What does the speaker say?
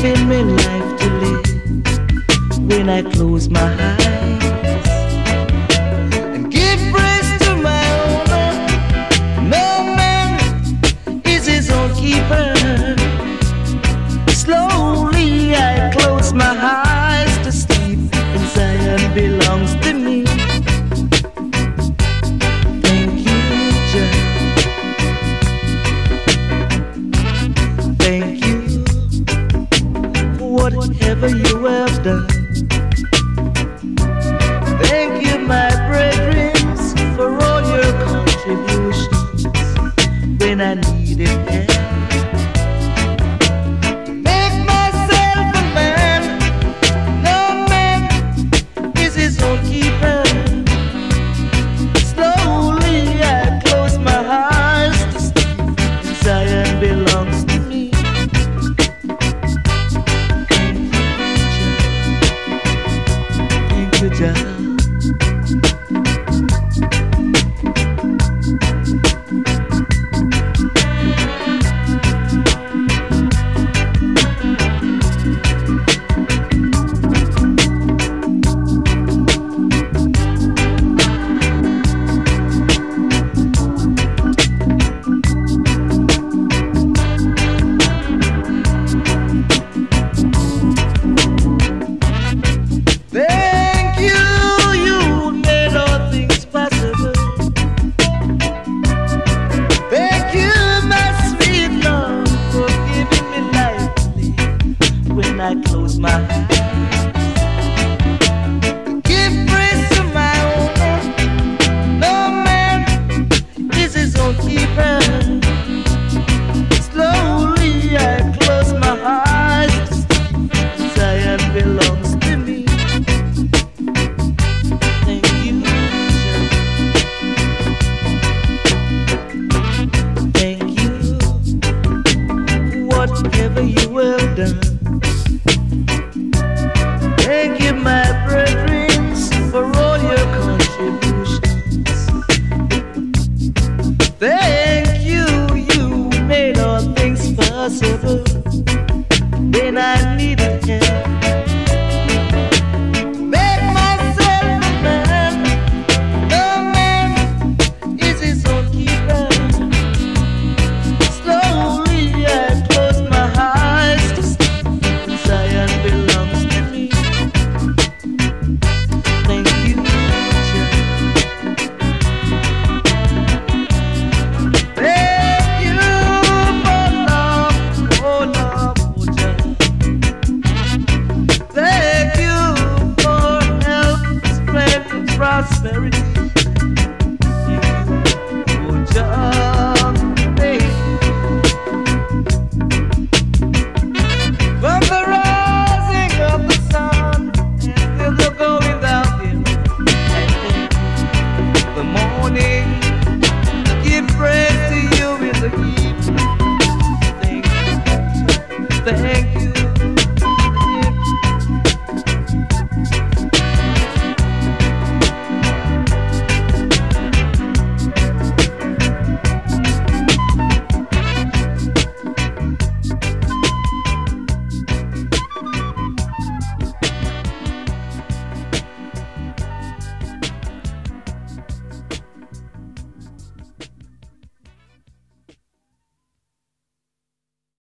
giving me life to live when I close my eyes and give praise to my owner. No man is his own keeper. Slowly I close my eyes to sleep, and Zion belongs to me. Thank you, Jah. Thank you for whatever you have done. Thank you, my brethren, for all your contributions when I needed help. To make myself a man, no man is his own keeper. Slowly I close my eyes to sleep, and Zion belongs to me. Thank you, Jah.